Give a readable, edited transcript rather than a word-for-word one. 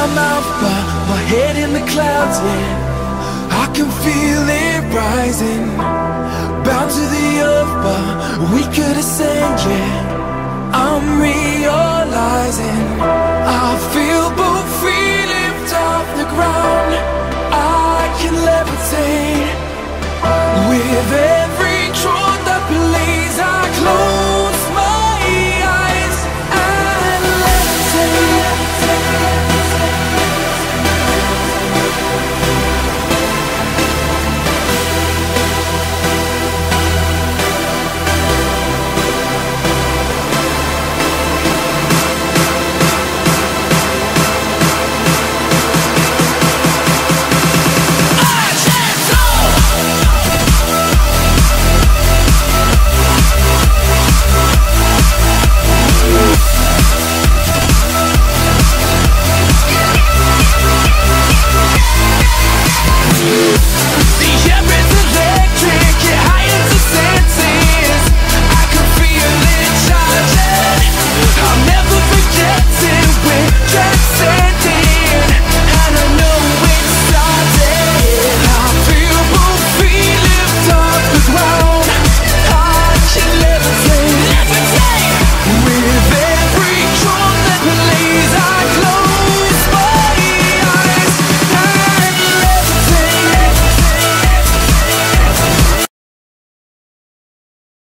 my mouth, but my head in the clouds, yeah. I can feel it rising, bound to the earth, but we could ascend, yeah. I'm realizing I feel